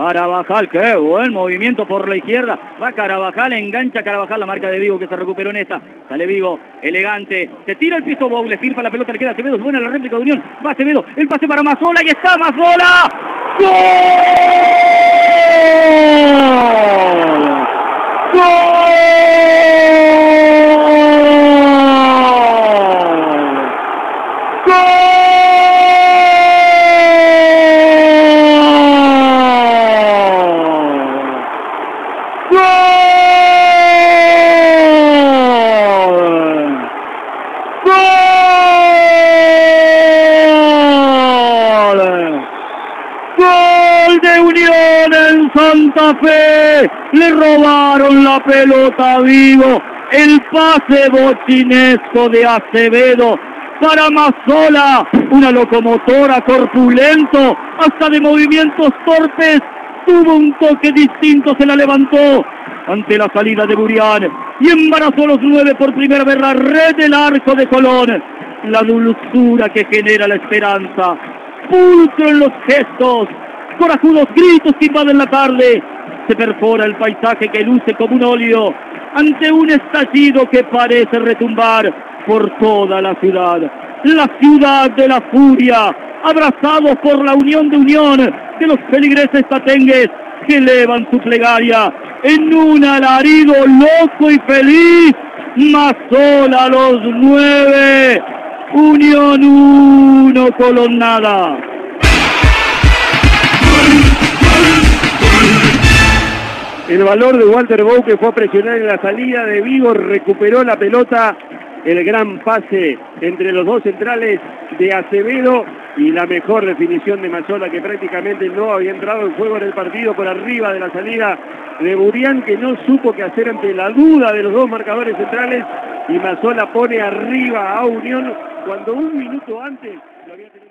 Carabajal, qué buen movimiento por la izquierda. Va Carabajal, engancha Carabajal, la marca de Vigo que se recuperó en esta. Sale Vigo, elegante. Se tira el piso Bow, le firma la pelota, le queda Acevedo. Buena la réplica de Unión. Va Acevedo, el pase para Mazzola y está Mazzola. ¡Gol! ¡Gol! ¡Gol de Unión en Santa Fe! Le robaron la pelota a Vigo. El pase bochinesco de Acevedo para Mazzola. Una locomotora corpulento, hasta de movimientos torpes. Tuvo un toque distinto, se la levantó ante la salida de Burián y embarazó los 9 por primera vez la red del arco de Colón. La dulzura que genera la esperanza, pulcro en los gestos, corajudos gritos que invaden la tarde. Se perfora el paisaje que luce como un óleo ante un estallido que parece retumbar por toda la ciudad. La ciudad de la furia, abrazados por la unión de los feligreses tatengues que elevan su plegaria en un alarido loco y feliz. Mazzola los 9, Unión 1, Colón nada. El valor de Walter Bow, que fue a presionar en la salida de Vigo, recuperó la pelota. El gran pase entre los dos centrales de Acevedo y la mejor definición de Mazzola, que prácticamente no había entrado en juego en el partido, por arriba de la salida de Burián, que no supo qué hacer ante la duda de los dos marcadores centrales, y Mazzola pone arriba a Unión cuando un minuto antes lo había tenido.